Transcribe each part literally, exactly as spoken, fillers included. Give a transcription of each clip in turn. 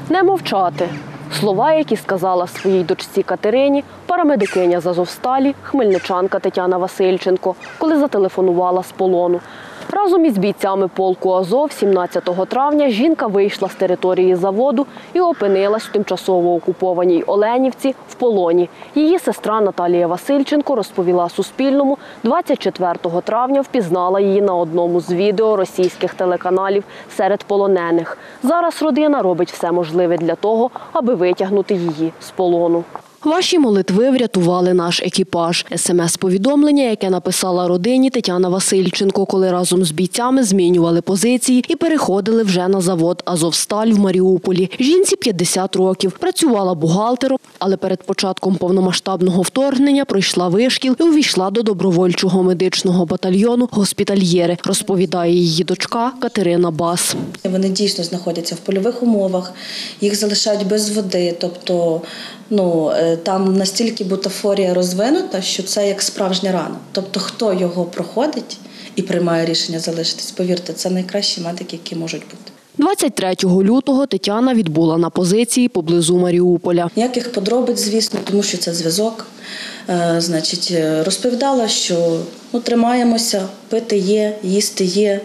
Не мовчати. Слова, які сказала своїй дочці Катерині парамедикиня з Азовсталі, хмельничанка Тетяна Васильченко, коли зателефонувала з полону. Разом із бійцями полку «Азов» сімнадцятого травня жінка вийшла з території заводу і опинилась в тимчасово окупованій Оленівці в полоні. Її сестра Наталія Васильченко розповіла Суспільному, двадцять четвертого травня впізнала її на одному з відео російських телеканалів серед полонених. Зараз родина робить все можливе для того, аби витягнути її з полону. Ваші молитви врятували наш екіпаж. ес ем ес-повідомлення, яке написала родині Тетяна Васильченко, коли разом з бійцями змінювали позиції і переходили вже на завод «Азовсталь» в Маріуполі. Жінці п'ятдесят років. Працювала бухгалтером, але перед початком повномасштабного вторгнення пройшла вишкіл і увійшла до добровольчого медичного батальйону «Госпітальєри», розповідає її дочка Катерина Бас. Вони дійсно знаходяться в польових умовах, їх залишають без води, тобто ну, там настільки бутафорія розвинута, що це як справжня рана. Тобто хто його проходить і приймає рішення залишитись, повірте, це найкращі медики, які можуть бути. двадцять третього лютого Тетяна відбула на позиції поблизу Маріуполя. Ніяких подробиць, звісно, тому що це зв'язок. Е, значить, розповідала, що ну, тримаємося, пити є, їсти є.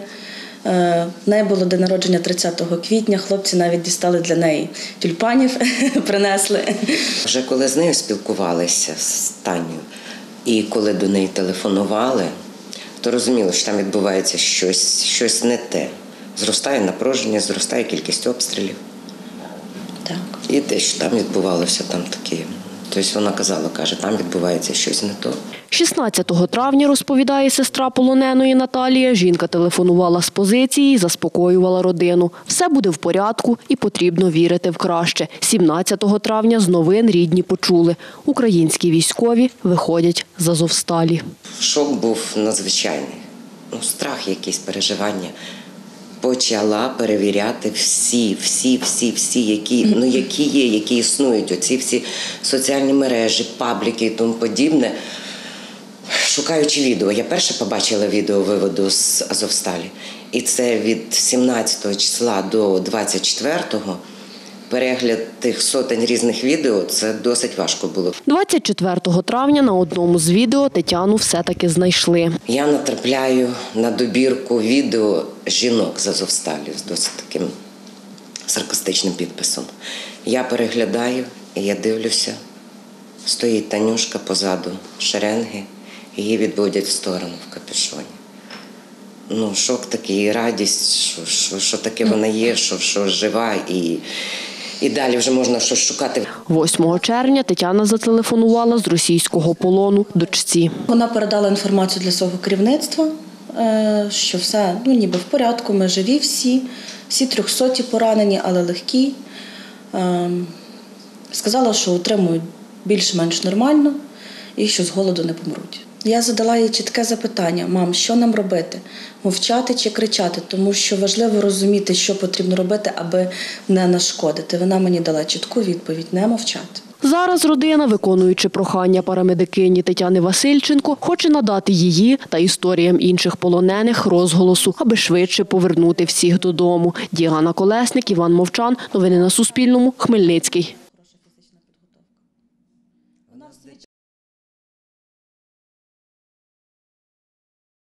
В неї було день народження тридцятого квітня, хлопці навіть дістали для неї тюльпанів, принесли. Вже коли з нею спілкувалися, з Танею, і коли до неї телефонували, то розуміло, що там відбувається щось, щось не те. Зростає напруження, зростає кількість обстрілів. Так. І те, що там відбувалося, там таке. Тобто вона казала, каже, там відбувається щось не то. шістнадцятого травня, розповідає сестра полоненої Наталія, жінка телефонувала з позиції і заспокоювала родину. Все буде в порядку і потрібно вірити в краще. сімнадцятого травня з новин рідні почули. Українські військові виходять з Азовсталі. Шок був надзвичайний. Ну, страх, якісь переживання. Почала перевіряти всі, всі, всі, всі, які, ну, які є, які існують, оці всі соціальні мережі, пабліки і тому подібне, шукаючи відео. Я перше побачила відео виводу з Азовсталі, і це від сімнадцятого числа до двадцять четвертого. Перегляд тих сотень різних відео – це досить важко було. двадцять четвертого травня на одному з відео Тетяну все-таки знайшли. Я натрапляю на добірку відео жінок з Азовсталі з досить таким саркастичним підписом. Я переглядаю і я дивлюся, стоїть Танюшка позаду шеренги, її відводять в сторону в капюшоні. Ну, шок такий, радість, що, що, що таке вона є, що, що жива, і, і далі вже можна щось шукати. восьмого червня Тетяна зателефонувала з російського полону дочці. Вона передала інформацію для свого керівництва, що все ну, ніби в порядку, ми живі всі, всі трьохсоті поранені, але легкі. Сказала, що отримують більш-менш нормально і що з голоду не помруть. Я задала їй чітке запитання: мам, що нам робити? Мовчати чи кричати? Тому що важливо розуміти, що потрібно робити, аби не нашкодити. Вона мені дала чітку відповідь – не мовчати. Зараз родина, виконуючи прохання парамедикині Тетяни Васильченко, хоче надати її та історіям інших полонених розголосу, аби швидше повернути всіх додому. Діана Колесник, Іван Мовчан. Новини на Суспільному. Хмельницький.